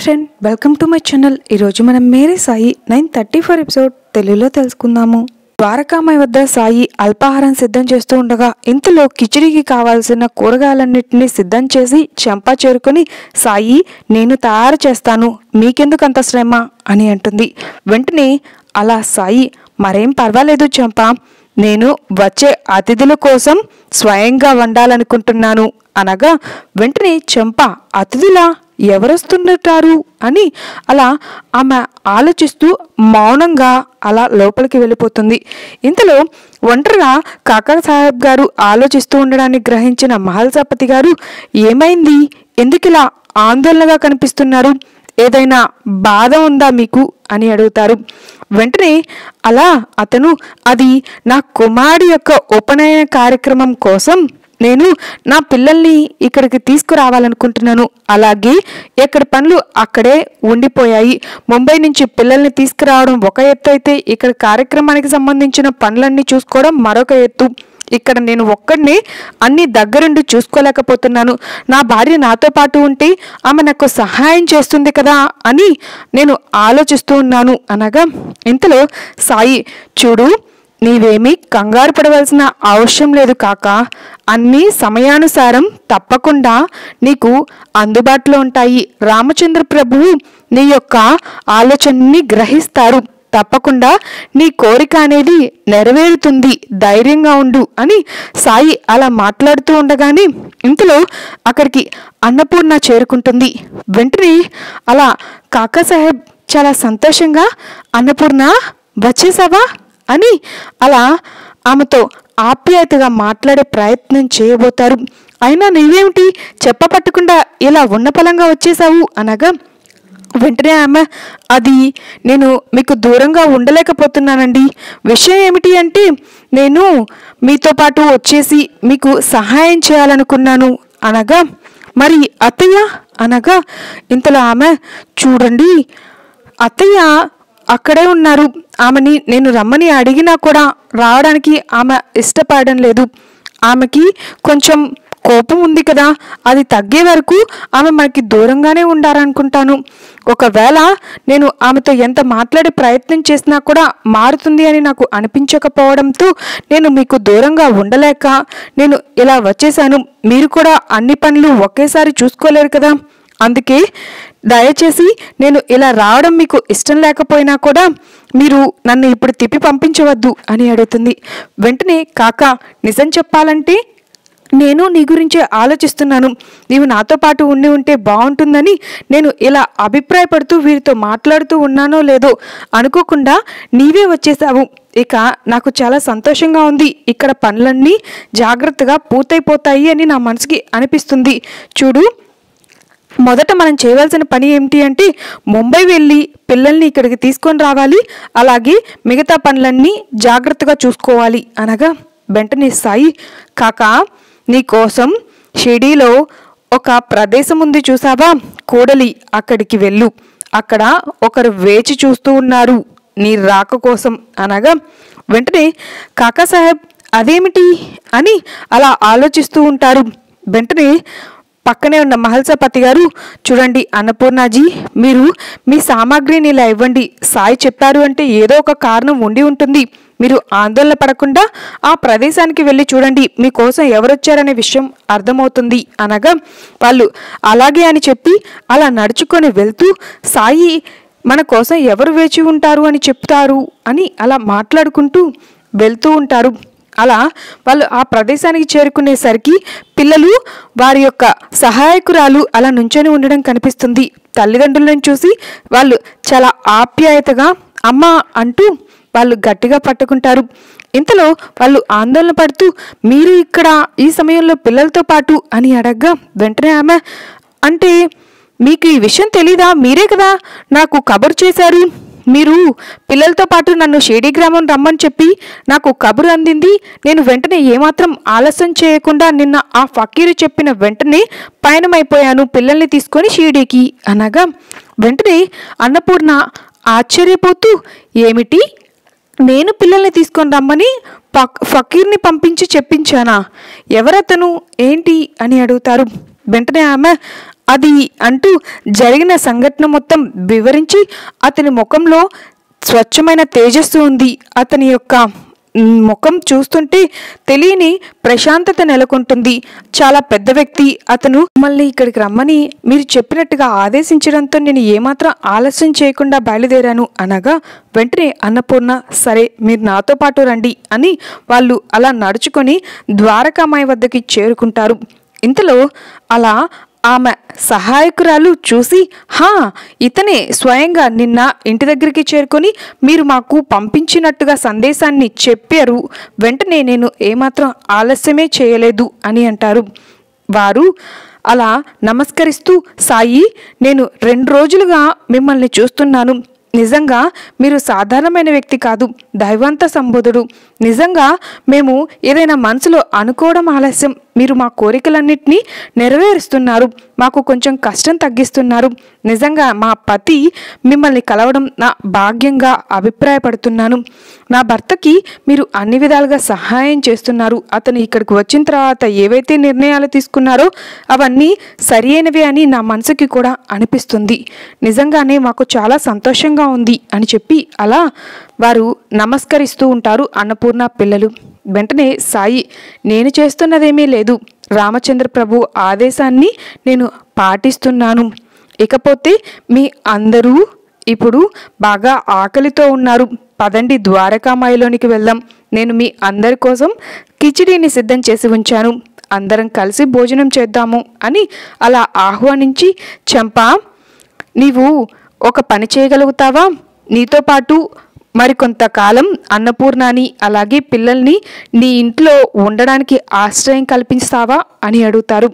Friend, welcome to my channel. ఈరోజు మనం మేరే Sai 934 episode తెలుగులో తెలుసుకుందాము. ద్వారకామాయి వద్ద సాయి అల్పాహారం సిద్ధం చేస్తూ ఉండగా ఇంతలో కిచిడికి కావాల్సిన కూరగాయలన్నింటినీ సిద్ధం చేసి చెంపా చేరుకుని, సాయి నేను తయారు చేస్తాను, మీకెందుకు అంత శ్రమ అని అంటుంది. వెంటనే అలా సాయి, మరేం పర్వాలేదు చెంపా, నేను వచ్చే అతిథుల కోసం స్వయంగా వండాలనుకుంటున్నాను అనగా వెంటనే చెంప, అతిథులా, ఎవరొస్తుంటారు అని అలా ఆమె ఆలోచిస్తూ మౌనంగా అలా లోపలికి వెళ్ళిపోతుంది. ఇంతలో ఒంటరిగా కాకా సాహెబ్ గారు ఆలోచిస్తూ ఉండడాన్ని గ్రహించిన మహల్సాపతి గారు, ఏమైంది, ఎందుకిలా ఆందోళనగా కనిపిస్తున్నారు, ఏదైనా బాధ ఉందా మీకు అని అడుగుతారు. వెంటనే అలా అతను, అది నా కుమారుడి యొక్క ఉపనయన కార్యక్రమం కోసం నేను నా పిల్లల్ని ఇక్కడికి తీసుకురావాలనుకుంటున్నాను. అలాగే ఎక్కడి పనులు అక్కడే ఉండిపోయాయి. ముంబై నుంచి పిల్లల్ని తీసుకురావడం ఒక ఎత్తు అయితే, ఇక్కడ కార్యక్రమానికి సంబంధించిన పనులన్నీ చూసుకోవడం మరొక ఎత్తు. ఇక్కడ నేను ఒక్కడినే అన్ని దగ్గరుండి చూసుకోలేకపోతున్నాను. నా భార్య నాతో పాటు ఉంటే ఆమె నాకు సహాయం చేస్తుంది కదా అని నేను ఆలోచిస్తూ ఉన్నాను అనగా ఇంతలో సాయి, చూడు, నీవేమీ కంగారు పడవలసిన అవసరం లేదు కాకా, అన్నీ సమయానుసారం తప్పకుండా నీకు అందుబాటులో ఉంటాయి. రామచంద్ర ప్రభువు నీ యొక్క ఆలోచనని గ్రహిస్తారు, తప్పకుండా నీ కోరిక అనేది నెరవేరుతుంది, ధైర్యంగా ఉండు అని సాయి అలా మాట్లాడుతూ ఉండగానే ఇంతలో అక్కడికి అన్నపూర్ణ చేరుకుంటుంది. వెంటనే అలా కాకా సాహెబ్ చాలా సంతోషంగా, అన్నపూర్ణ వచ్చేసావా అని అలా ఆమెతో ఆప్యాయతగా మాట్లాడే ప్రయత్నం చేయబోతారు. అయినా నీవేమిటి చెప్పపట్టకుండా ఇలా ఉన్నపలంగా వచ్చేసావు అనగా వెంటనే ఆమె, అది నేను మీకు దూరంగా ఉండలేకపోతున్నానండి. విషయం ఏమిటి అంటే, నేను మీతో పాటు వచ్చేసి మీకు సహాయం చేయాలనుకున్నాను అనగా, మరి అత్తయ్య అనగా ఇంతలో ఆమె, చూడండి అత్తయ్య అక్కడే ఉన్నారు, ఆమెని నేను రమ్మని అడిగినా కూడా రావడానికి ఆమె ఇష్టపడడం లేదు. ఆమెకి కొంచెం కోపం ఉంది కదా, అది తగ్గే వరకు ఆమె మనకి దూరంగానే ఉండాలనుకుంటాను. ఒకవేళ నేను ఆమెతో ఎంత మాట్లాడే ప్రయత్నం చేసినా కూడా మారుతుంది అని నాకు అనిపించకపోవడంతో నేను మీకు దూరంగా ఉండలేక నేను ఇలా వచ్చేసాను. మీరు కూడా అన్ని పనులు ఒకేసారి చూసుకోలేరు కదా, అందుకే దయచేసి నేను ఇలా రావడం మీకు ఇష్టం లేకపోయినా కూడా మీరు నన్ను ఇప్పుడు తిప్పి పంపించవద్దు అని అడుగుతుంది. వెంటనే కాకా, నిజం చెప్పాలంటే నేను నీ గురించే ఆలోచిస్తున్నాను. నీవు నాతో పాటు ఉంటే బాగుంటుందని నేను ఇలా అభిప్రాయపడుతూ వీరితో మాట్లాడుతూ ఉన్నానో లేదో అనుకోకుండా నీవే వచ్చేసావు. ఇక నాకు చాలా సంతోషంగా ఉంది. ఇక్కడ పనులన్నీ జాగ్రత్తగా పూర్తయిపోతాయి అని నా మనసుకి అనిపిస్తుంది. చూడు, మొదట మనం చేయవలసిన పని ఏమిటి అంటే, ముంబై వెళ్ళి పిల్లల్ని ఇక్కడికి తీసుకొని రావాలి, అలాగే మిగతా పనులన్నీ జాగ్రత్తగా చూసుకోవాలి అనగా వెంటనే సాయి, కాకా, నీకోసం షిరిడీలో ఒక ప్రదేశం ఉంది చూసావా, కూడలి, అక్కడికి వెళ్ళు, అక్కడ ఒకరు వేచి చూస్తూ ఉన్నారు నీ రాక కోసం అనగా వెంటనే కాకా సాహెబ్, అదేమిటి అని అలా ఆలోచిస్తూ ఉంటారు. వెంటనే పక్కనే ఉన్న మహల్సాపతి గారు, చూడండి అన్నపూర్ణాజీ, మీరు మీ సామాగ్రిని ఇలా ఇవ్వండి. సాయి చెప్పారు అంటే ఏదో ఒక కారణం ఉండి ఉంటుంది. మీరు ఆందోళన పడకుండా ఆ ప్రదేశానికి వెళ్ళి చూడండి, మీకోసం ఎవరొచ్చారనే విషయం అర్థమవుతుంది అనగా వాళ్ళు అలాగే అని చెప్పి అలా నడుచుకొని వెళ్తూ, సాయి మన కోసం ఎవరు వేచి ఉంటారు అని చెప్తారు అని అలా మాట్లాడుకుంటూ వెళ్తూ ఉంటారు. అలా వాళ్ళు ఆ ప్రదేశానికి చేరుకునేసరికి పిల్లలు వారి యొక్క సహాయకురాలు అలా నుంచొని ఉండడం కనిపిస్తుంది. తల్లిదండ్రులను చూసి వాళ్ళు చాలా ఆప్యాయతగా అమ్మ అంటూ వాళ్ళు గట్టిగా పట్టుకుంటారు. ఇంతలో వాళ్ళు ఆందోళన పడుతూ, మీరు ఇక్కడ ఈ సమయంలో పిల్లలతో పాటు అని అడగగా వెంటనే ఆమె, అంటే మీకు ఈ విషయం తెలీదా, మీరే కదా నాకు కబురు చేశారు, మీరు పిల్లలతో పాటు నన్ను షిరిడీ గ్రామం రమ్మని చెప్పి నాకు కబురు అందింది. నేను వెంటనే ఏమాత్రం ఆలస్యం చేయకుండా నిన్న ఆ ఫకీరు చెప్పిన వెంటనే పయనమైపోయాను పిల్లల్ని తీసుకొని షిరిడీకి అనగా వెంటనే అన్నపూర్ణ ఆశ్చర్యపోతూ, ఏమిటి, నేను పిల్లల్ని తీసుకొని రమ్మని ఫకీర్ని పంపించి చెప్పించానా, ఎవరతను, ఏంటి అని అడుగుతారు. వెంటనే ఆమె, అది అంటూ జరిగిన సంఘటన మొత్తం వివరించి అతని ముఖంలో స్వచ్ఛమైన తేజస్సు ఉంది. అతని యొక్క ముఖం చూస్తుంటే తెలియని ప్రశాంతత నెలకొంటుంది. చాలా పెద్ద వ్యక్తి అతను. మళ్ళీ ఇక్కడికి రమ్మని మీరు చెప్పినట్టుగా ఆదేశించడంతో నేను ఏమాత్రం ఆలస్యం చేయకుండా బయలుదేరాను అనగా వెంటనే అన్నపూర్ణ సరే మీరు నాతో పాటు రండి అని వాళ్ళు అలా నడుచుకొని ద్వారకామాయి వద్దకి చేరుకుంటారు. ఇంతలో అలా ఆమె సహాయకురాలు చూసి ఇతనే స్వయంగా నిన్న ఇంటి దగ్గరికి చేరుకొని మీరు మాకు పంపించినట్టుగా సందేశాన్ని చెప్పారు. వెంటనే నేను ఏమాత్రం ఆలస్యమే చేయలేదు అని అంటారు. వారు అలా నమస్కరిస్తూ సాయి నేను 2 రోజులుగా మిమ్మల్ని చూస్తున్నాను. నిజంగా మీరు సాధారణమైన వ్యక్తి కాదు, దైవాంత సంబోధుడు. నిజంగా మేము ఏదైనా మనసులో అనుకోవడం ఆలస్యం. మీరు మా కోరికలన్నింటినీ నెరవేరుస్తున్నారు, మాకు కొంచెం కష్టం తగ్గిస్తున్నారు. నిజంగా మా పతి మిమ్మల్ని కలవడం నా భాగ్యంగా అభిప్రాయపడుతున్నాను. నా భర్తకి మీరు అన్ని విధాలుగా సహాయం చేస్తున్నారు. అతను ఇక్కడికి వచ్చిన తర్వాత ఏవైతే నిర్ణయాలు తీసుకున్నారో అవన్నీ సరియైనవే అని నా మనసుకి కూడా అనిపిస్తుంది. నిజంగానే మాకు చాలా సంతోషంగా ఉంది అని చెప్పి అలా వారు నమస్కరిస్తూ ఉంటారు అన్నపూర్ణ పిల్లలు. వెంటనే సాయి నేను చేస్తున్నదేమీ లేదు, రామచంద్ర ప్రభు ఆదేశాన్ని నేను పాటిస్తున్నాను. ఇకపోతే మీ అందరూ ఇప్పుడు బాగా ఆకలితో ఉన్నారు, పదండి ద్వారకామాయిలోనికి వెళ్దాం. నేను మీ అందరి కోసం కిచిడీని సిద్ధం చేసి ఉంచాను, అందరం కలిసి భోజనం చేద్దాము అని అలా ఆహ్వానించి చంపా నీవు ఒక పని చేయగలుగుతావా? నీతో పాటు మరికొంతకాలం అన్నపూర్ణని అలాగే పిల్లల్ని నీ ఇంట్లో ఉండడానికి ఆశ్రయం కల్పిస్తావా అని అడుగుతారు.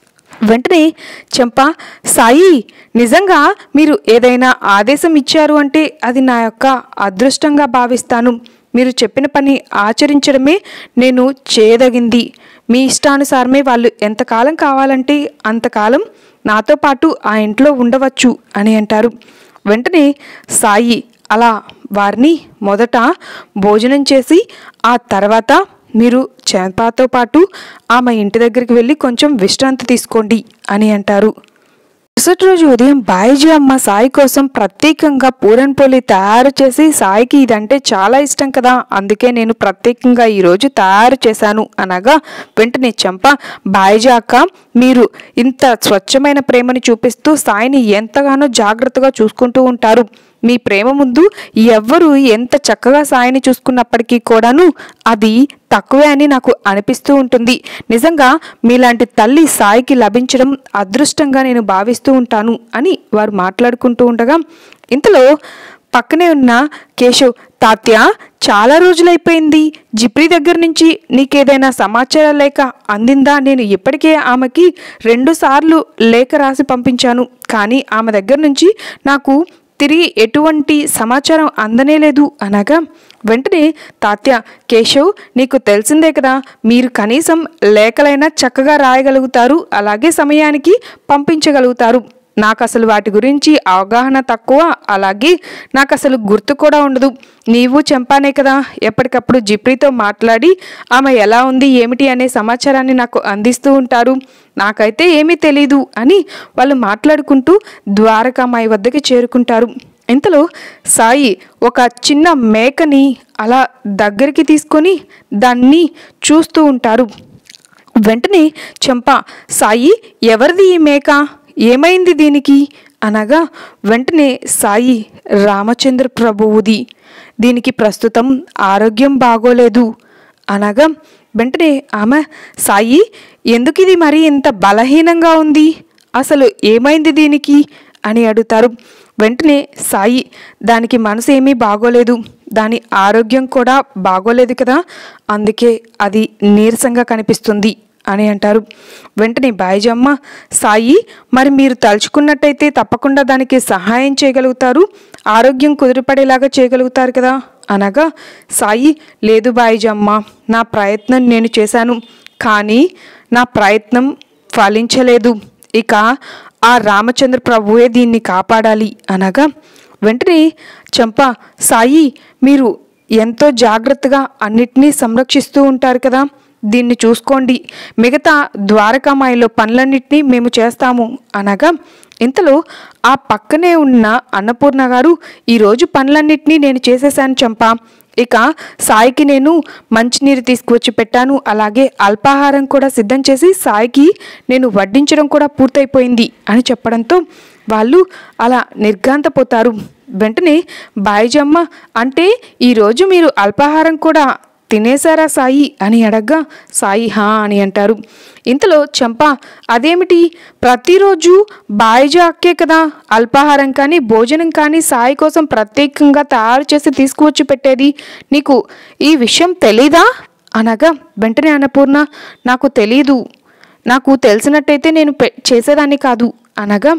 వెంటనే చంపా సాయి నిజంగా మీరు ఏదైనా ఆదేశం ఇచ్చారు అంటే అది నా యొక్క అదృష్టంగా భావిస్తాను. మీరు చెప్పిన పని ఆచరించడమే నేను చేయదగింది. మీ ఇష్టానుసారమే వాళ్ళు ఎంతకాలం కావాలంటే అంతకాలం నాతో పాటు ఆ ఇంట్లో ఉండవచ్చు అని అంటారు. వెంటనే సాయి అలా వారిని మొదట భోజనం చేసి ఆ తర్వాత మీరు చంపాతో పాటు ఆమె ఇంటి దగ్గరికి వెళ్ళి కొంచెం విశ్రాంతి తీసుకోండి అని అంటారు. మరుసటి రోజు ఉదయం బాయిజీ అమ్మ సాయి కోసం ప్రత్యేకంగా పూరన్పోలి తయారు చేసి సాయికి ఇదంటే చాలా ఇష్టం కదా, అందుకే నేను ప్రత్యేకంగా ఈరోజు తయారు చేశాను అనగా వెంటనే చంప బాయిజీ అక్క మీరు ఇంత స్వచ్ఛమైన ప్రేమని చూపిస్తూ సాయిని ఎంతగానో జాగ్రత్తగా చూసుకుంటూ ఉంటారు. మీ ప్రేమ ముందు ఎవ్వరు ఎంత చక్కగా సాయిని చూసుకున్నప్పటికీ కూడాను అది తక్కువే అని నాకు అనిపిస్తూ ఉంటుంది. నిజంగా మీలాంటి తల్లి సాయికి లభించడం అదృష్టంగా నేను భావిస్తూ ఉంటాను అని వారు మాట్లాడుకుంటూ ఉండగా ఇంతలో పక్కనే ఉన్న కేశవ్ తాత్య చాలా రోజులైపోయింది, జిప్రీ దగ్గర నుంచి నీకేదైనా సమాచారం లేఖ అందిందా? నేను ఇప్పటికే ఆమెకి 2 సార్లు లేఖ రాసి పంపించాను, కానీ ఆమె దగ్గర నుంచి నాకు తిరిగి ఎటువంటి సమాచారం అందనేలేదు అనగా వెంటనే తాత్య కేశవ్ నీకు తెలిసిందే కదా, మీరు కనీసం లేఖలైనా చక్కగా రాయగలుగుతారు, అలాగే సమయానికి పంపించగలుగుతారు. నాకు అసలు వాటి గురించి అవగాహన తక్కువ, అలాగే నాకు అసలు గుర్తు కూడా ఉండదు. నీవు చంపానే కదా ఎప్పటికప్పుడు జిప్రీతో మాట్లాడి ఆమె ఎలా ఉంది ఏమిటి అనే సమాచారాన్ని నాకు అందిస్తూ ఉంటారు, నాకైతే ఏమీ తెలీదు అని వాళ్ళు మాట్లాడుకుంటూ ద్వారకామాయి వద్దకి చేరుకుంటారు. ఇంతలో సాయి ఒక చిన్న మేకని అలా దగ్గరికి తీసుకొని దాన్ని చూస్తూ ఉంటారు. వెంటనే చంప సాయి ఎవరిది ఈ మేక, ఏమైంది దీనికి అనగా వెంటనే సాయి రామచంద్ర ప్రభువుది, దీనికి ప్రస్తుతం ఆరోగ్యం బాగోలేదు అనగా వెంటనే ఆమె సాయి ఎందుకు ఇది మరి ఇంత బలహీనంగా ఉంది, అసలు ఏమైంది దీనికి అని అడుగుతారు. వెంటనే సాయి దానికి మనసు ఏమీ బాగోలేదు, దాని ఆరోగ్యం కూడా బాగోలేదు కదా, అందుకే అది నీరసంగా కనిపిస్తుంది అని అంటారు. వెంటనే బాయిజమ్మ సాయి మరి మీరు తలుచుకున్నట్టయితే తప్పకుండా దానికి సహాయం చేయగలుగుతారు, ఆరోగ్యం కుదిరిపడేలాగా చేయగలుగుతారు కదా అనగా సాయి లేదు బాయిజమ్మ, నా ప్రయత్నం నేను చేశాను, కానీ నా ప్రయత్నం ఫలించలేదు, ఇక ఆ రామచంద్ర ప్రభువే దీన్ని కాపాడాలి అనగా వెంటనే చంప సాయి మీరు ఎంతో జాగ్రత్తగా అన్నిటినీ సంరక్షిస్తూ ఉంటారు కదా, దీన్ని చూసుకోండి, మిగతా ద్వారకామాయిలో పనులన్నింటినీ మేము చేస్తాము అనగా ఇంతలో ఆ పక్కనే ఉన్న అన్నపూర్ణ గారు, ఈరోజు పనులన్నింటినీ నేను చేసేసాను చంప, ఇక సాయికి నేను మంచినీరు తీసుకువచ్చి పెట్టాను, అలాగే అల్పాహారం కూడా సిద్ధం చేసి సాయికి నేను వడ్డించడం కూడా పూర్తయిపోయింది అని చెప్పడంతో వాళ్ళు అలా నిర్ఘాంతపోతారు. వెంటనే బాయిజమ్మ, అంటే ఈరోజు మీరు అల్పాహారం కూడా తినేశారా సాయి అని అడగ్గా సాయి హా అని అంటారు. ఇంతలో చంప, అదేమిటి, ప్రతిరోజు బాయిజా అక్కే కదా అల్పాహారం కానీ భోజనం కానీ సాయి కోసం ప్రత్యేకంగా తయారు చేసి తీసుకువచ్చి పెట్టేది, నీకు ఈ విషయం తెలీదా అనగా వెంటనే అన్నపూర్ణ, నాకు తెలీదు, నాకు తెలిసినట్టయితే నేను చేసేదాన్ని కాదు అనగా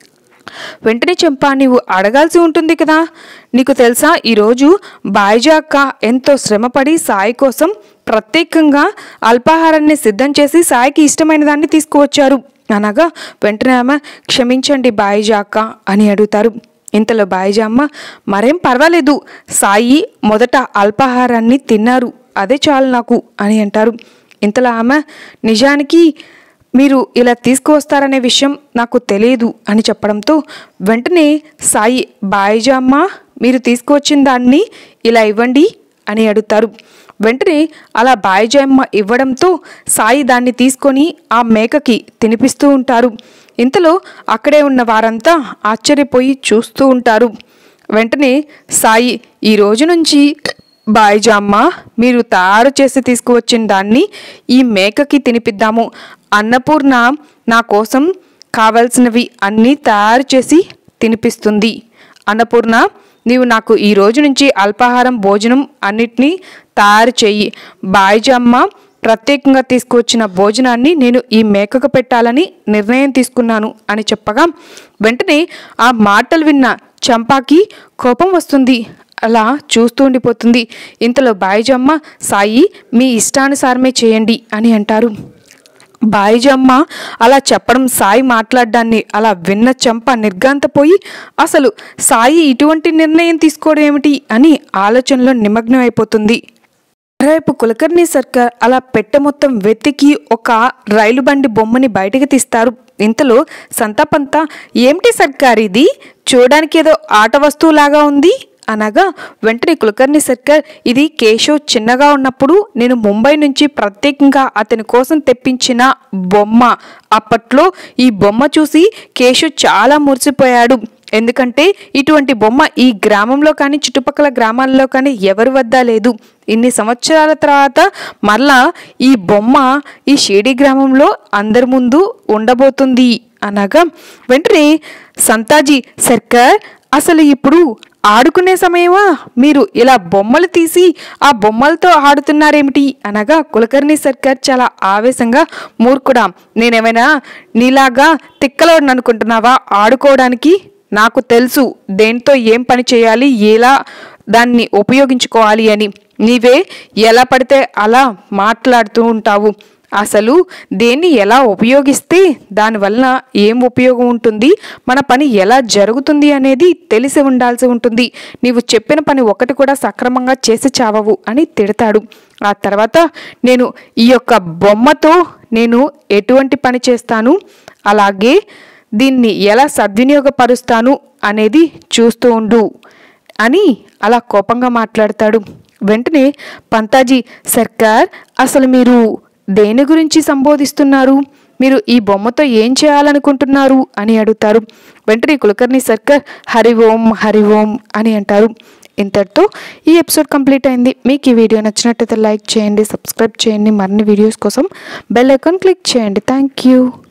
వెంటనే చంపా, నీవు అడగాల్సి ఉంటుంది కదా, నీకు తెలుసా ఈరోజు బాయిజా అక్క ఎంతో శ్రమపడి సాయి కోసం ప్రత్యేకంగా అల్పాహారాన్ని సిద్ధం చేసి సాయికి ఇష్టమైన దాన్ని తీసుకువచ్చారు అనగా వెంటనే ఆమె, క్షమించండి బాయిజా అక్క అని అడుగుతారు. ఇంతలో బాయిజా అమ్మ, మరేం పర్వాలేదు, సాయి మొదట అల్పాహారాన్ని తిన్నారు, అదే చాలు నాకు అని అంటారు. ఇంతలో ఆమె, నిజానికి మీరు ఇలా తీసుకువస్తారనే విషయం నాకు తెలియదు అని చెప్పడంతో వెంటనే సాయి, బాయిజా అమ్మ మీరు తీసుకువచ్చిన దాన్ని ఇలా ఇవ్వండి అని అడుగుతారు. వెంటనే అలా బాయిజా అమ్మ ఇవ్వడంతో సాయి దాన్ని తీసుకొని ఆ మేకకి తినిపిస్తూ ఉంటారు. ఇంతలో అక్కడే ఉన్న వారంతా ఆశ్చర్యపోయి చూస్తూ ఉంటారు. వెంటనే సాయి, ఈ రోజు నుంచి బాయిజా అమ్మ మీరు తయారు చేసి తీసుకువచ్చిన దాన్ని ఈ మేకకి తినిపిద్దాము, అన్నపూర్ణ నా కోసం కావలసినవి అన్నీ తయారు చేసి తినిపిస్తుంది, అన్నపూర్ణ నీవు నాకు ఈ రోజు నుంచి అల్పాహారం భోజనం అన్నిటినీ తయారు చెయ్యి, బాయిజా అమ్మ ప్రత్యేకంగా తీసుకువచ్చిన భోజనాన్ని నేను ఈ మేకకు పెట్టాలని నిర్ణయం తీసుకున్నాను అని చెప్పగా వెంటనే ఆ మాటలు విన్న చంపాకి కోపం వస్తుంది, అలా చూస్తూ ఉండిపోతుంది. ఇంతలో బాయిజా అమ్మ, సాయి మీ ఇష్టానుసారమే చేయండి అని అంటారు. బాయిజా అమ్మ అలా చెప్పడం, సాయి మాట్లాడడాన్ని అలా విన్న చంప నిర్ఘాంతపోయి అసలు సాయి ఇటువంటి నిర్ణయం తీసుకోవడం ఏమిటి అని ఆలోచనలో నిమగ్నం అయిపోతుంది. రేపు కులకర్ణి సర్కార్ అలా పెట్టె మొత్తం వెతికి ఒక రైలు బండి బొమ్మని బయటకు తీస్తారు. ఇంతలో సంతాపంతా, ఏమిటి సర్కార్ ఇది, చూడడానికి ఏదో ఆట వస్తువులాగా ఉంది అనగా వెంటనే కులకర్ణి సర్కార్, ఇది కేశవ్ చిన్నగా ఉన్నప్పుడు నేను ముంబై నుంచి ప్రత్యేకంగా అతని కోసం తెప్పించిన బొమ్మ, అప్పట్లో ఈ బొమ్మ చూసి కేశవ్ చాలా మురిసిపోయాడు, ఎందుకంటే ఇటువంటి బొమ్మ ఈ గ్రామంలో కానీ చుట్టుపక్కల గ్రామాల్లో కానీ ఎవరి వద్ద లేదు, ఇన్ని సంవత్సరాల తర్వాత మరలా ఈ బొమ్మ ఈ షేడీ గ్రామంలో అందరి ముందు ఉండబోతుంది అనగా వెంటనే సంతాజీ, సర్కార్ అసలు ఇప్పుడు ఆడుకునే సమయమా, మీరు ఇలా బొమ్మలు తీసి ఆ బొమ్మలతో ఆడుతున్నారేమిటి అనగా కులకర్ణి సర్కార్ చాలా ఆవేశంగా, మూర్ఖుడా, నేనేమైనా నీలాగా తిక్కలోడని అనుకుంటున్నావా ఆడుకోవడానికి, నాకు తెలుసు దేంతో ఏం పని చేయాలి, ఎలా దాన్ని ఉపయోగించుకోవాలి అని, నీవే ఎలా పడితే అలా మాట్లాడుతూ ఉంటావు, అసలు దేన్ని ఎలా ఉపయోగిస్తే దానివల్ల ఏం ఉపయోగం ఉంటుంది, మన పని ఎలా జరుగుతుంది అనేది తెలిసి ఉండాల్సి ఉంటుంది, నీవు చెప్పిన పని ఒకటి కూడా సక్రమంగా చేసి చావవు అని తిడతాడు. ఆ తర్వాత నేను ఈ యొక్క బొమ్మతో నేను ఎటువంటి పని చేస్తాను, అలాగే దీన్ని ఎలా సద్వినియోగపరుస్తాను అనేది చూస్తూ ఉండు అని అలా కోపంగా మాట్లాడతాడు. వెంటనే పంతాజీ, సర్కార్ అసలు మీరు దేని గురించి సంబోధిస్తున్నారు, మీరు ఈ బొమ్మతో ఏం చేయాలనుకుంటున్నారు అని అడుగుతారు. వెంటనే కులకర్ణి సర్కార్ హరి ఓం అని అంటారు. ఇంతటితో ఈ ఎపిసోడ్ కంప్లీట్ అయింది. మీకు ఈ వీడియో నచ్చినట్టయితే లైక్ చేయండి, సబ్స్క్రైబ్ చేయండి, మరిన్ని వీడియోస్ కోసం బెల్ ఐకాన్ క్లిక్ చేయండి. Thank you.